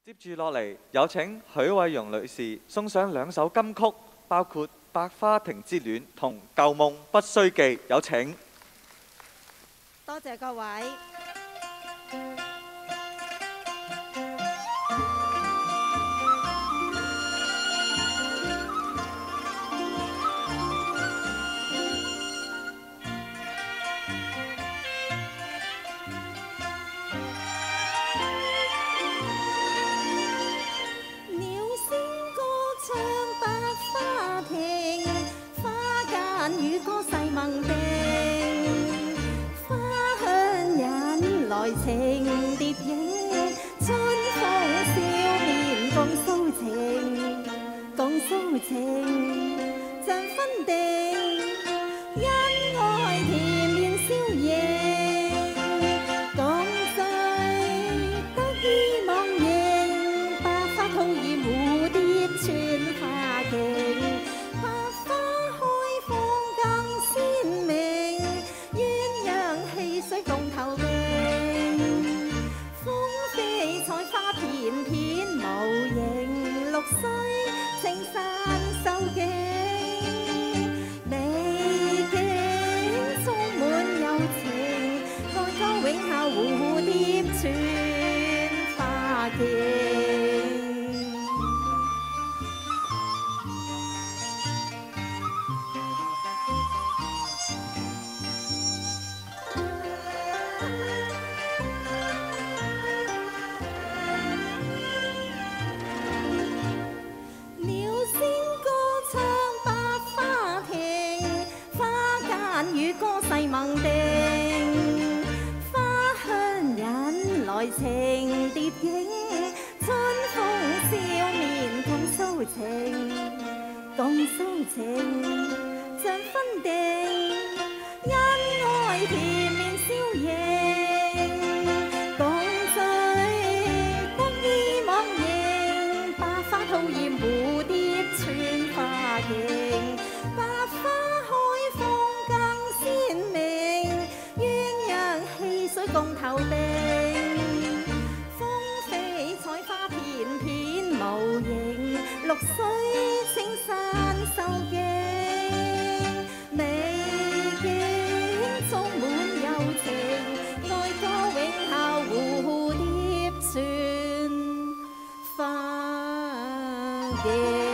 接住落嚟，有請許慧蓉女士送上兩首金曲，包括《百花亭之戀》同《舊夢不須記》，有請。 多謝各位。情蝶影，春風笑面共訴情，共訴情，像分定，恩愛甜面笑盈，共醉得意忘形，百花吐豔蝴蝶穿花徑，百花開放更鮮明，鴛鴦戲水共投命。片片無形，綠水青山秀景，美景充滿柔情，愛歌永效蝴蝶穿花徑。盟定，花香引來情蝶影，春風笑面共訴情，共訴情，像分定，恩愛甜面笑盈，共醉得意忘形，百花吐豔蝴蝶穿花徑，百花開放更鮮明，鴛鴦戲水共投定，風飛彩花片片無形，綠水青山秀景，美景充滿柔情，愛歌永效蝴蝶穿花徑。